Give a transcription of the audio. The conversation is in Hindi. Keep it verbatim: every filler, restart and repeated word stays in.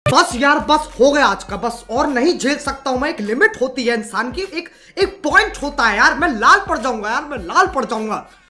बस यार, बस हो गया आज का, बस और नहीं झेल सकता हूँ मैं। एक लिमिट होती है इंसान की, एक एक पॉइंट होता है यार। मैं लाल पड़ जाऊंगा यार, मैं लाल पड़ जाऊंगा।